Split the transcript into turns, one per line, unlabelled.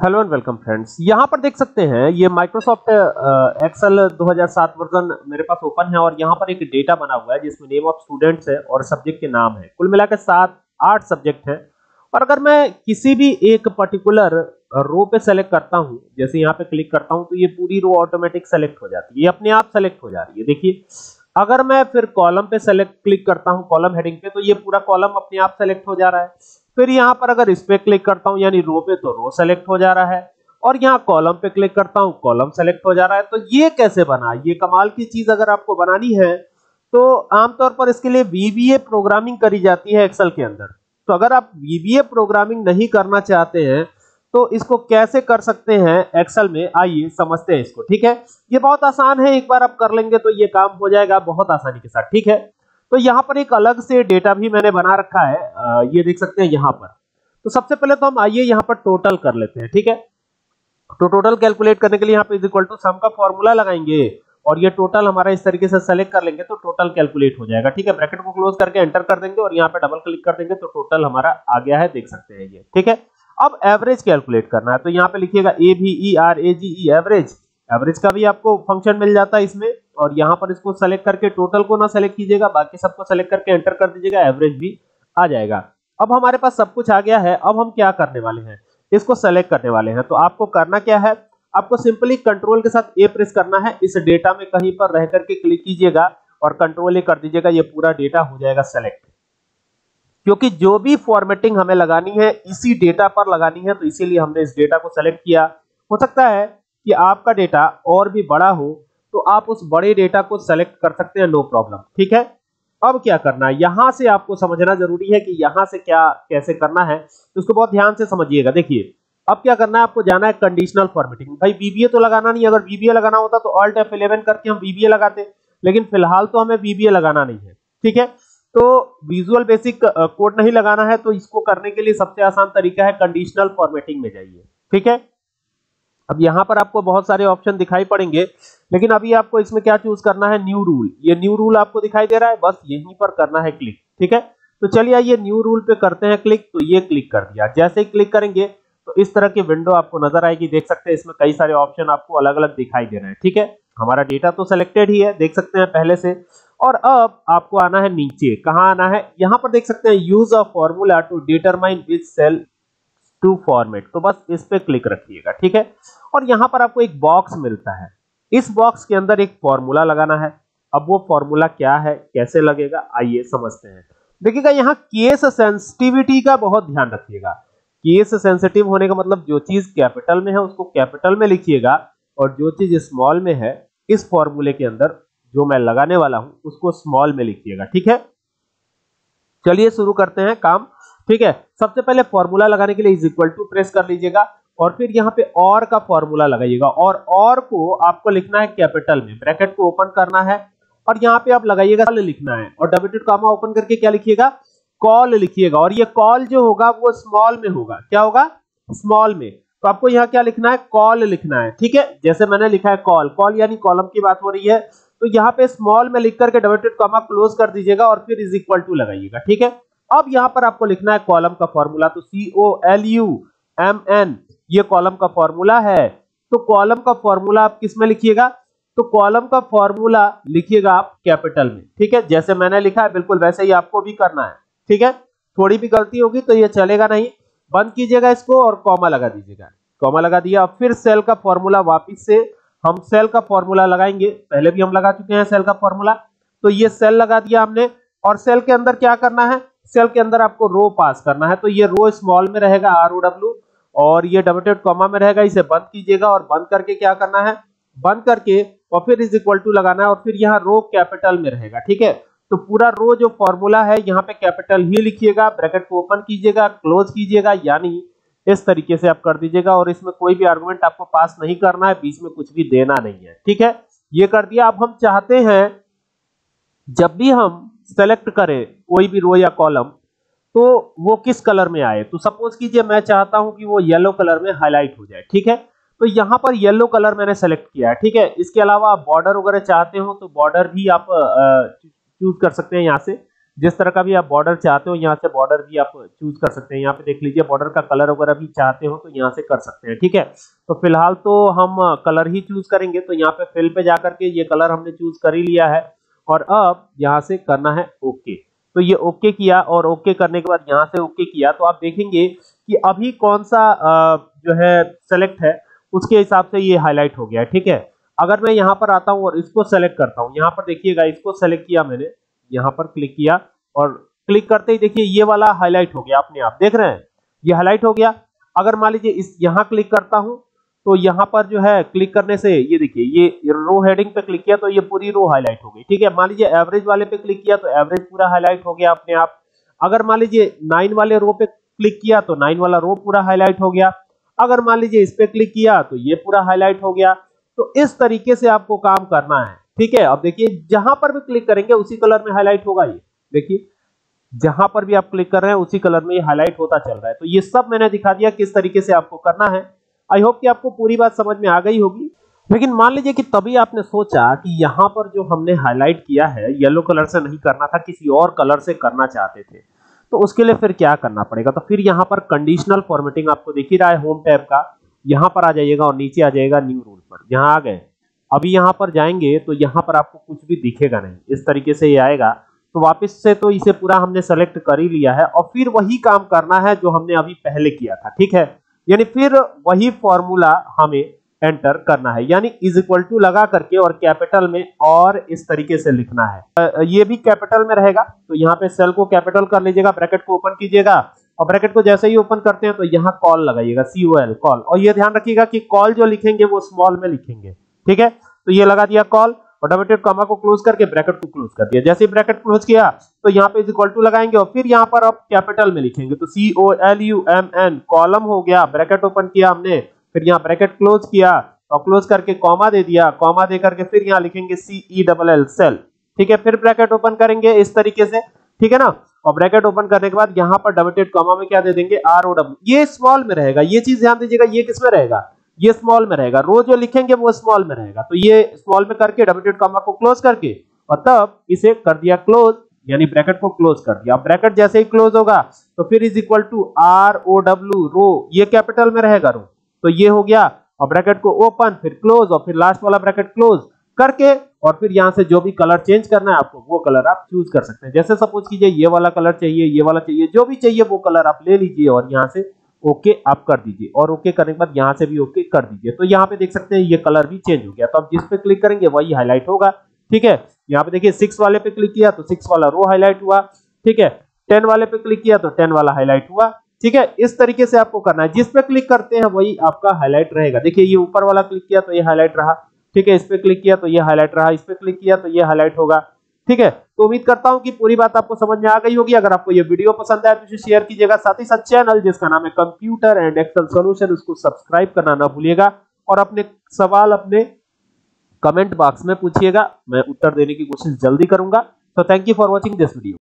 Hello and welcome friends. यहाँ पर देख सकते हैं ये माइक्रोसॉफ्ट एक्सेल 2007 वर्जन मेरे पास ओपन है और यहाँ पर एक डेटा बना हुआ है जिसमें नेम ऑफ स्टूडेंट्स है और सब्जेक्ट के नाम है। कुल मिलाकर 7-8 सब्जेक्ट हैं और अगर मैं किसी भी एक पर्टिकुलर रो पे सेलेक्ट करता हूँ, जैसे यहाँ पे क्लिक करता हूँ तो ये पूरी रो ऑटोमेटिक सेलेक्ट हो जाती है, ये अपने आप सेलेक्ट हो जा रही है। देखिए अगर मैं फिर कॉलम पे सेलेक्ट क्लिक करता हूँ, कॉलम हेडिंग पे, तो ये पूरा कॉलम अपने आप सेलेक्ट हो जा रहा है। फिर यहाँ पर अगर इस पे क्लिक करता हूँ यानी रो पे, तो रो सेलेक्ट हो जा रहा है और यहाँ कॉलम पे क्लिक करता हूँ, कॉलम सेलेक्ट हो जा रहा है। तो ये कैसे बना? ये कमाल की चीज अगर आपको बनानी है तो आमतौर पर इसके लिए वीबीए प्रोग्रामिंग करी जाती है एक्सेल के अंदर। तो अगर आप वीबीए प्रोग्रामिंग नहीं करना चाहते हैं तो इसको कैसे कर सकते हैं एक्सेल में, आइए समझते हैं इसको। ठीक है, ये बहुत आसान है, एक बार आप कर लेंगे तो ये काम हो जाएगा बहुत आसानी के साथ। ठीक है, तो यहाँ पर एक अलग से डेटा भी मैंने बना रखा है, ये देख सकते हैं यहाँ पर। तो सबसे पहले तो हम आइए यहाँ पर टोटल कर लेते हैं। ठीक है, तो टोटल कैलकुलेट करने के लिए यहाँ पे इज इक्वल टू सम का फॉर्मूला लगाएंगे और ये टोटल हमारा इस तरीके से सेलेक्ट कर लेंगे तो टोटल कैलकुलेट हो जाएगा। ठीक है, ब्रैकेट को क्लोज करके एंटर कर देंगे और यहाँ पे डबल क्लिक कर देंगे तो टोटल हमारा आ गया है, देख सकते हैं ये। ठीक है, अब एवरेज कैलकुलेट करना है तो यहाँ पे लिखिएगा AVERAGE एवरेज। एवरेज का भी आपको फंक्शन मिल जाता है इसमें और यहाँ पर इसको सेलेक्ट करके टोटल को ना सेलेक्ट कीजिएगा, बाकी सबको सेलेक्ट करके एंटर कर दीजिएगा, एवरेज भी आ जाएगा। अब हमारे पास सब कुछ आ गया है। अब हम क्या करने वाले हैं, इसको सेलेक्ट करने वाले हैं। तो आपको करना क्या है, आपको सिंपली कंट्रोल के साथ ए प्रेस करना है, इस डेटा में कहीं पर रह करके क्लिक कीजिएगा और कंट्रोल ए कर दीजिएगा, ये पूरा डेटा हो जाएगा सेलेक्ट। क्योंकि जो भी फॉर्मेटिंग हमें लगानी है इसी डेटा पर लगानी है, तो इसीलिए हमने इस डेटा को सेलेक्ट किया। हो सकता है कि आपका डेटा और भी बड़ा हो तो आप उस बड़े डेटा को सेलेक्ट कर सकते हैं, नो प्रॉब्लम। ठीक है, अब क्या करना है, यहां से आपको समझना जरूरी है कि यहां से क्या कैसे करना है, तो उसको बहुत ध्यान से समझिएगा। देखिए अब क्या करना है, आपको जाना है कंडीशनल फॉर्मेटिंग। भाई वीबीए तो लगाना नहीं, अगर वीबीए लगाना होता तो ऑल्ट F11 करके हम वीबीए लगाते, लेकिन फिलहाल तो हमें वीबीए लगाना नहीं है। ठीक है, तो विजुअल बेसिक कोड नहीं लगाना है, तो इसको करने के लिए सबसे आसान तरीका है कंडीशनल फॉर्मेटिंग में जाइए। ठीक है, अब यहाँ पर आपको बहुत सारे ऑप्शन दिखाई पड़ेंगे, लेकिन अभी आपको इसमें क्या चूज करना है, न्यू रूल। ये न्यू रूल आपको दिखाई दे रहा है, बस यहीं पर करना है क्लिक। ठीक है, तो चलिए ये न्यू रूल पे करते हैं क्लिक। तो ये क्लिक कर दिया, जैसे ही क्लिक करेंगे तो इस तरह की विंडो आपको नजर आएगी। देख सकते हैं इसमें कई सारे ऑप्शन आपको अलग अलग दिखाई दे रहे हैं। ठीक है, हमारा डेटा तो सिलेक्टेड ही है, देख सकते हैं पहले से। और अब आपको आना है नीचे, कहाँ आना है, यहाँ पर देख सकते हैं use a formula to determine which cell to format, तो बस इस पे क्लिक रखिएगा। ठीक है, और यहाँ पर आपको एक बॉक्स मिलता है, इस बॉक्स के अंदर एक फॉर्मूला लगाना है। अब वो फॉर्मूला क्या है, कैसे लगेगा, आइए समझते हैं। देखिएगा यहाँ केस सेंसिटिविटी का बहुत ध्यान रखिएगा। केस सेंसिटिव होने का मतलब जो चीज कैपिटल में है उसको कैपिटल में लिखिएगा और जो चीज स्मॉल में है इस फॉर्मूले के अंदर जो मैं लगाने वाला हूं उसको स्मॉल में लिखिएगा। ठीक है, चलिए शुरू करते हैं काम। ठीक है, सबसे पहले फॉर्मूला लगाने के लिए इज इक्वल टू प्रेस कर लीजिएगा और फिर यहाँ पे और का फॉर्मूला लगाइएगा और को आपको लिखना है कैपिटल में, ब्रैकेट को ओपन करना है और यहाँ पे आप लगाइएगा लिखना है और डबल कॉमा ओपन करके क्या लिखिएगा, कॉल लिखिएगा। और ये कॉल जो होगा वो स्मॉल में होगा, क्या होगा, स्मॉल में। तो आपको यहाँ क्या लिखना है, कॉल लिखना है। ठीक है, जैसे मैंने लिखा है कॉल, कॉल यानी कॉलम की बात हो रही है, तो यहाँ पे स्मॉल में लिख करके डबल कॉमा क्लोज कर दीजिएगा और फिर इज इक्वल टू लगाइएगा। ठीक है, अब यहाँ पर आपको लिखना है कॉलम का फॉर्मूला, तो COLUMN ये कॉलम का फॉर्मूला है। तो कॉलम का फॉर्मूला आप किस में लिखिएगा, तो कॉलम का फॉर्मूला लिखिएगा आप कैपिटल में। ठीक है, जैसे मैंने लिखा है बिल्कुल वैसे ही आपको भी करना है। ठीक है, थोड़ी भी गलती होगी तो ये चलेगा नहीं, बंद कीजिएगा इसको और कॉमा लगा दीजिएगा। कॉमा लगा दिया, फिर सेल का फॉर्मूला वापस से हम सेल का फॉर्मूला लगाएंगे, पहले भी हम लगा चुके हैं सेल का फॉर्मूला। तो ये सेल लगा दिया हमने और सेल के अंदर क्या करना है, सेल के अंदर आपको रो पास करना है। तो ये रो स्मॉल में रहेगा ROW और ये डबल कॉमा में रहेगा, इसे बंद कीजिएगा और बंद करके क्या करना है, बंद करके और फिर इज इक्वल टू लगाना है और फिर यहाँ रो कैपिटल में रहेगा। ठीक है, तो पूरा रो जो फॉर्मूला है यहाँ पे कैपिटल ही लिखिएगा, ब्रैकेट को ओपन कीजिएगा, क्लोज कीजिएगा, यानी इस तरीके से आप कर दीजिएगा और इसमें कोई भी आर्गुमेंट आपको पास नहीं करना है, बीच में कुछ भी देना नहीं है। ठीक है, ये कर दिया। अब हम चाहते हैं जब भी हम सेलेक्ट करें कोई भी रो या कॉलम तो वो किस कलर में आए, तो सपोज कीजिए मैं चाहता हूं कि वो येलो कलर में हाईलाइट हो जाए। ठीक है, तो यहाँ पर येलो कलर मैंने सेलेक्ट किया है। ठीक है, इसके अलावा आप बॉर्डर वगैरह चाहते हो तो बॉर्डर भी आप चूज कर सकते हैं यहाँ से, जिस तरह का भी आप बॉर्डर चाहते हो यहाँ से बॉर्डर भी आप चूज कर सकते हैं। यहाँ पे देख लीजिए बॉर्डर का कलर वगैरह भी चाहते हो तो यहाँ से कर सकते हैं, ठीक है। तो फिलहाल तो हम कलर ही चूज करेंगे, तो यहाँ पे फिल पे जाकर के ये कलर हमने चूज कर ही लिया है और अब यहाँ से करना है ओके। तो ये ओके किया और ओके करने के बाद यहाँ से ओके किया तो आप देखेंगे कि अभी कौन सा जो है सेलेक्ट है उसके हिसाब से ये हाईलाइट हो गया है, ठीक है। अगर मैं यहाँ पर आता हूँ और इसको सेलेक्ट करता हूँ, यहाँ पर देखिएगा इसको सेलेक्ट किया मैंने, यहाँ पर क्लिक किया और क्लिक करते ही देखिए ये वाला हाईलाइट हो गया, अपने आप देख रहे हैं ये हाईलाइट हो गया। अगर मान लीजिए इस यहाँ क्लिक करता हूँ तो यहाँ पर जो है क्लिक करने से ये देखिए ये रो हेडिंग पे क्लिक किया तो ये पूरी रो हाईलाइट हो गई, ठीक है। मान लीजिए एवरेज वाले पे क्लिक किया तो एवरेज पूरा हाईलाइट हो गया अपने आप। अगर मान लीजिए 9 वाले रो पे क्लिक किया तो 9 वाला रो पूरा हाईलाइट हो गया। अगर मान लीजिए इस पे क्लिक किया तो ये पूरा हाईलाइट हो गया। तो इस तरीके से आपको काम करना है, ठीक है। अब देखिए जहां पर भी क्लिक करेंगे उसी कलर में हाईलाइट होगा, ये देखिए जहां पर भी आप क्लिक कर रहे हैं उसी कलर में ये हाईलाइट होता चल रहा है। तो ये सब मैंने दिखा दिया किस तरीके से आपको करना है। आई होप कि आपको पूरी बात समझ में आ गई होगी। लेकिन मान लीजिए कि तभी आपने सोचा कि यहाँ पर जो हमने हाईलाइट किया है येलो कलर से नहीं करना था, किसी और कलर से करना चाहते थे, तो उसके लिए फिर क्या करना पड़ेगा। तो फिर यहाँ पर कंडीशनल फॉर्मेटिंग आपको दिख ही रहा है होम टैब का, यहाँ पर आ जाइएगा और नीचे आ जाएगा न्यू रूल पर। यहाँ आ गए, अभी यहाँ पर जाएंगे तो यहाँ पर आपको कुछ भी दिखेगा नहीं, इस तरीके से ये आएगा। तो वापस से तो इसे पूरा हमने सेलेक्ट कर ही लिया है और फिर वही काम करना है जो हमने अभी पहले किया था, ठीक है। यानी फिर वही फॉर्मूला हमें एंटर करना है, यानी इज इक्वल टू लगा करके और कैपिटल में और इस तरीके से लिखना है। ये भी कैपिटल में रहेगा तो यहाँ पे सेल को कैपिटल कर लीजिएगा, ब्रैकेट को ओपन कीजिएगा और ब्रैकेट को जैसे ही ओपन करते हैं तो यहाँ कॉल लगाइएगा, COL कॉल। और ये ध्यान रखिएगा कि कॉल जो लिखेंगे वो स्मॉल में लिखेंगे, ठीक है। तो ये लगा दिया कॉल और डबल टिक कॉमा को क्लोज करके ब्रैकेट को क्लोज कर दिया। जैसे ही ब्रैकेट क्लोज किया तो यहाँ पे इज इक्वल टू लगाएंगे और फिर यहाँ पर अब कैपिटल में लिखेंगे तो COLUMN कॉलम हो गया, ब्रैकेट ओपन किया हमने, फिर यहाँ ब्रैकेट क्लोज किया और क्लोज करके कॉमा दे दिया, कॉमा दे करके फिर यहाँ लिखेंगे CELL सेल, ठीक है। फिर ब्रैकेट ओपन करेंगे इस तरीके से, ठीक है ना। और ब्रैकेट ओपन करने के बाद यहाँ पर डबल टिक कॉमा में क्या दे देंगे ROW, ये स्मॉल में रहेगा। ये चीज ध्यान दीजिएगा, ये किस में रहेगा, ये स्मॉल में रहेगा, रो जो लिखेंगे वो स्मॉल में रहेगा। तो ये स्मॉल में करके डबल टिक कॉमा को क्लोज करके और तब इसे कर दिया क्लोज, यानी ब्रैकेट को क्लोज कर दिया। ब्रैकेट जैसे ही क्लोज होगा तो फिर is equal to ROW row, ये कैपिटल में रहेगा रो, तो ये हो गया। और ब्रैकेट को ओपन फिर क्लोज और फिर लास्ट वाला ब्रैकेट क्लोज करके और फिर यहाँ से जो भी कलर चेंज करना है आपको वो कलर आप चूज कर सकते हैं। जैसे सपोज कीजिए ये वाला कलर चाहिए, ये वाला चाहिए, जो भी चाहिए वो कलर आप ले लीजिए और यहाँ से ओके आप कर दीजिए और ओके करने के बाद यहाँ से भी ओके कर दीजिए। तो यहाँ पे देख सकते हैं ये कलर भी चेंज हो गया। तो अब जिस पे क्लिक करेंगे वही हाईलाइट होगा, ठीक है। यहाँ पे देखिए 6 वाले पे क्लिक किया तो 6 वाला रो हाईलाइट हुआ, ठीक है। 10 वाले पे क्लिक किया तो 10 वाला हाईलाइट हुआ, ठीक है। इस तरीके से आपको करना है, जिस पे क्लिक करते हैं वही आपका हाईलाइट रहेगा। देखिए ये ऊपर वाला क्लिक किया तो ये हाईलाइट रहा, ठीक है। इस पे क्लिक किया तो ये हाईलाइट रहा, इस पे क्लिक किया तो ये हाईलाइट होगा, ठीक है। तो उम्मीद करता हूं कि पूरी बात आपको समझ में आ गई होगी। अगर आपको ये वीडियो पसंद आया तो इसे शेयर कीजिएगा, साथ ही साथ चैनल जिसका नाम है कंप्यूटर एंड एक्सेल सॉल्यूशन उसको सब्सक्राइब करना ना भूलिएगा और अपने सवाल अपने कमेंट बॉक्स में पूछिएगा, मैं उत्तर देने की कोशिश जल्दी करूंगा। तो thank you for watching this video.